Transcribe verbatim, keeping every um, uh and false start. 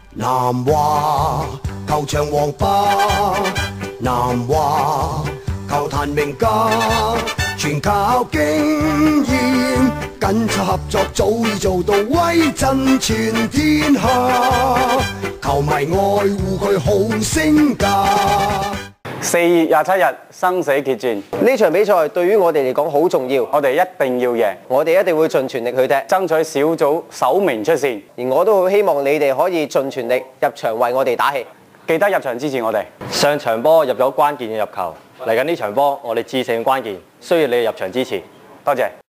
南華球場王霸，南華球壇名家，全靠經驗，緊湊合作早已做到威震全天下，球迷愛護佢好升價。 四月廿七日生死決戰， 呢場比賽對於我哋嚟講好重要， 我哋一定要贏， 我哋一定會盡全力去踢， 爭取小組首名出線。 而我都好希望你哋可以盡全力入場為我哋打氣， 記得入場支持我哋。 上場波入咗關鍵嘅入球，嚟緊呢場波我哋致勝關鍵，需要你哋入場支持， 多謝。